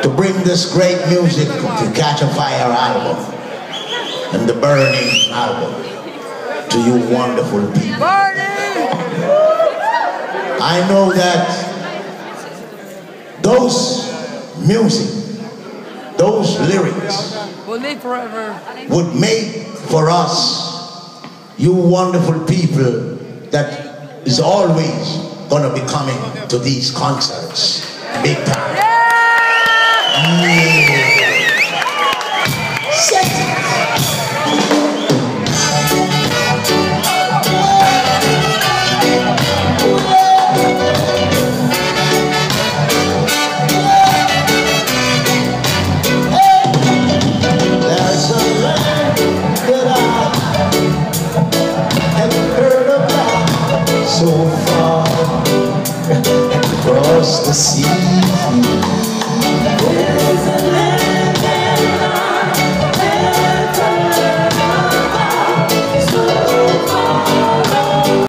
to bring this great music to Catch a Fire album and the Burning album to you wonderful people. I know that those music, those lyrics will live forever, would make for us, you wonderful people, that is always going to be coming to these concerts big time.